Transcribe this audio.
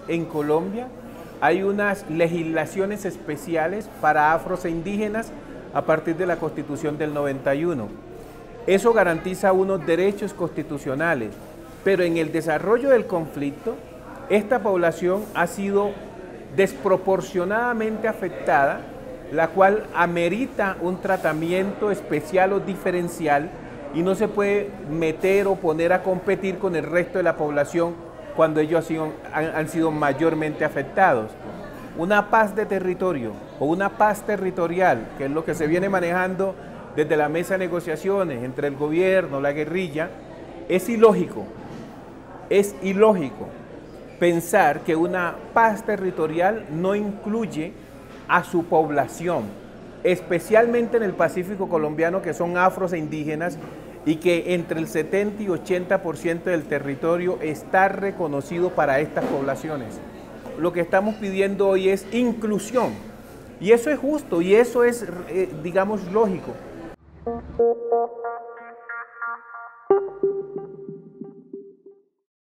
En Colombia hay unas legislaciones especiales para afros e indígenas a partir de la Constitución del 91. Eso garantiza unos derechos constitucionales, pero en el desarrollo del conflicto, esta población ha sido desproporcionadamente afectada, la cual amerita un tratamiento especial o diferencial y no se puede meter o poner a competir con el resto de la población cuando ellos han sido mayormente afectados. Una paz de territorio o una paz territorial, que es lo que se viene manejando desde la mesa de negociaciones entre el gobierno, la guerrilla, es ilógico pensar que una paz territorial no incluye a su población, especialmente en el Pacífico colombiano, que son afros e indígenas, y que entre el 70 y 80% del territorio está reconocido para estas poblaciones. Lo que estamos pidiendo hoy es inclusión, y eso es justo, y eso es, digamos, lógico.